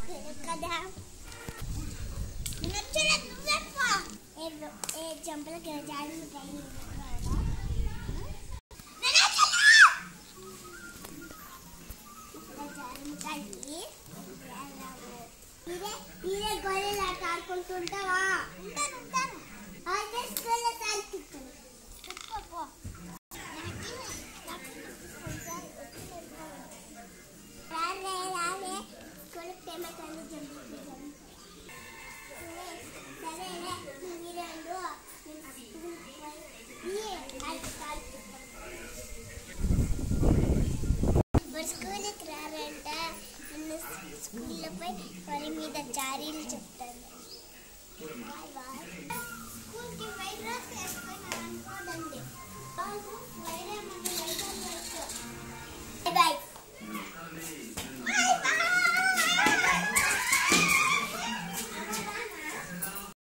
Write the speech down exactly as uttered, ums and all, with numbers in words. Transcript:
కదా ఏ జంపలకి జాడి మీరే గొర్రెలు ఆట ఆడుకుంటుంటావా? ఉంటాను ఉంటాను అదే స్కూల్లో తాగుతుంటాను. రాలే రాలే స్కూల్కి ఫేమస్ అని జంపు సరేలే మీరండు స్కూల్కి రారంట నిన్ను స్కూల్లో పోయి వారి మీద జారీలు చెప్తాను. స్కూల్కి వైట్ డ్రెస్ వేసుకొని అనుకోదండి బాయ్ బాయ్.